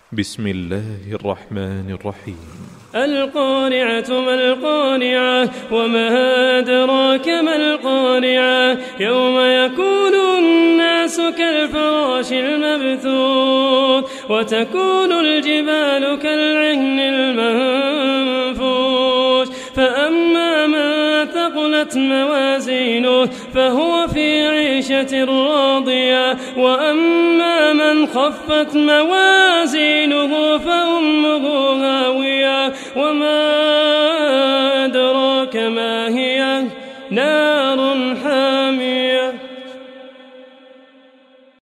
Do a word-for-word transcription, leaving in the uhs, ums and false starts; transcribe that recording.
بسم الله الرحمن الرحيم. القارعة ما القارعة وما أدراك ما القارعة يوم يكون الناس كالفراش المبثوث وتكون الجبال كالعهن المنفوش فأما من ثقلت موازينه فهو في عيشة راضية وأما من خفت موازينه فأمه هاوية وما